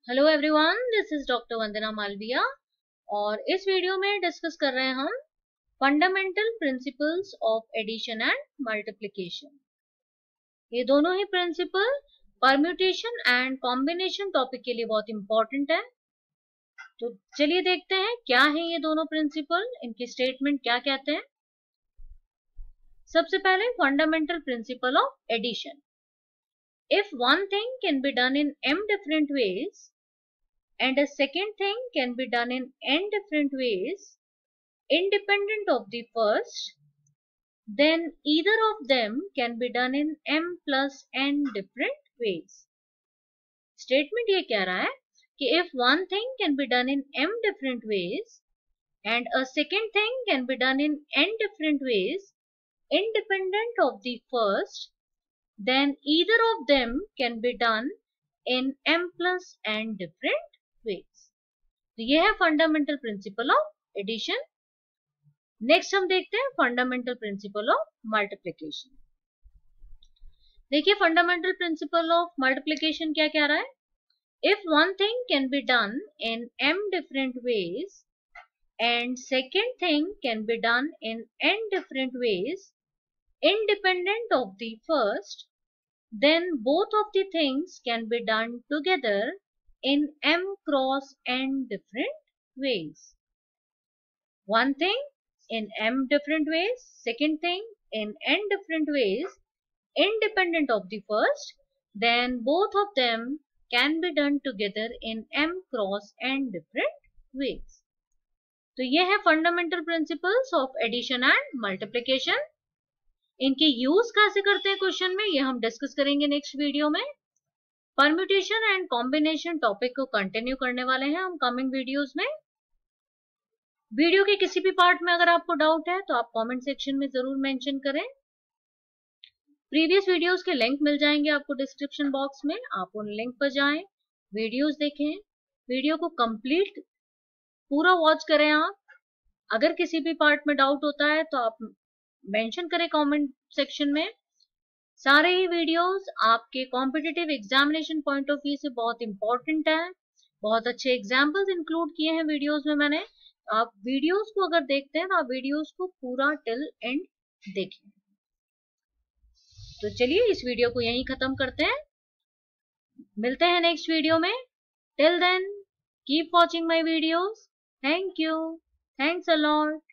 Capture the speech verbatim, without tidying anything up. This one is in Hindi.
Hello everyone, this is doctor Vandana Malviya और इस वीडियो में डिस्कस कर रहे हैं हम fundamental principles of addition and multiplication. ये दोनों ही principle permutation and combination topic के लिए बहुत इंपॉर्टेंट है। तो चलिए देखते हैं क्या है ये दोनों प्रिंसिपल, इनकी स्टेटमेंट क्या कहते हैं। सबसे पहले fundamental principle of addition. If one thing can be done in m different ways and a second thing can be done in n different ways independent of the first, then either of them can be done in m plus n different ways. Statement ये कह रहा है कि if one thing can be done in m different ways and a second thing can be done in n different ways independent of the first, then either of them can be done in m plus n different ways. तो ये है fundamental principle of addition. Next हम देखते हैं फंडामेंटल प्रिंसिपल ऑफ मल्टीप्लिकेशन। देखिए फंडामेंटल प्रिंसिपल ऑफ मल्टीप्लिकेशन क्या कह रहा है। If one thing can be done in m different ways and second thing can be done in n different ways independent of the first, then both of the things can be done together in m cross n different ways. One thing in m different ways, second thing in n different ways, independent of the first, then both of them can be done together in m cross n different ways. तो ये है fundamental principles of addition and multiplication. इनके यूज कैसे करते हैं क्वेश्चन में, ये हम डिस्कस करेंगे नेक्स्ट वीडियो में। परम्यूटेशन एंड कॉम्बिनेशन टॉपिक को कंटिन्यू करने वाले हैं हम कमिंग वीडियोस में। वीडियो के किसी भी पार्ट में अगर आपको डाउट है तो आप कमेंट सेक्शन में जरूर मेंशन करें। प्रीवियस वीडियोस के लिंक मिल जाएंगे आपको डिस्क्रिप्शन बॉक्स में, आप उन लिंक पर जाएं, वीडियोस देखें, वीडियो को कंप्लीट पूरा वॉच करें आप। अगर किसी भी पार्ट में डाउट होता है तो आप मेंशन करें कमेंट सेक्शन में। सारे ही वीडियोस आपके competitive examination point of view से बहुत इंपॉर्टेंट है। बहुत अच्छे एग्जाम्पल्स इंक्लूड किए हैं वीडियोस में मैंने। आप वीडियोस को अगर देखते हैं तो आप वीडियोस को पूरा टिल एंड देखें। तो चलिए इस वीडियो को यहीं खत्म करते हैं, मिलते हैं नेक्स्ट वीडियो में। Till then keep watching my videos. Thank you, thanks a lot.